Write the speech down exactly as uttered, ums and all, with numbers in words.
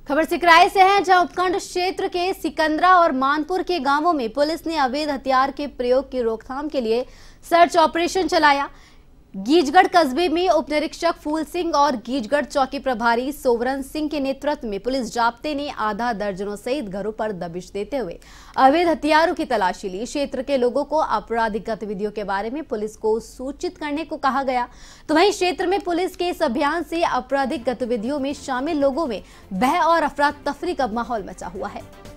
खबर सिकराई से है, जहां उपखंड क्षेत्र के सिकंदरा और मानपुर के गांवों में पुलिस ने अवैध हथियार के प्रयोग की रोकथाम के लिए सर्च ऑपरेशन चलाया। गीजगढ़ कस्बे में उप निरीक्षक फूल सिंह और गीजगढ़ चौकी प्रभारी सोवरन सिंह के नेतृत्व में पुलिस जाब्ते ने आधा दर्जनों सहित घरों पर दबिश देते हुए अवैध हथियारों की तलाशी ली। क्षेत्र के लोगों को आपराधिक गतिविधियों के बारे में पुलिस को सूचित करने को कहा गया। तो वहीं क्षेत्र में पुलिस के इस अभियान से आपराधिक गतिविधियों में शामिल लोगों में भय और अफरा तफरी का माहौल मचा हुआ है।